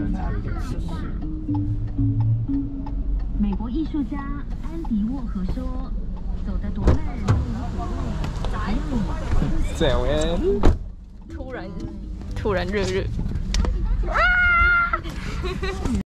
美国艺术家安迪沃荷说：“走得多慢都无所谓。” 这样突然热热。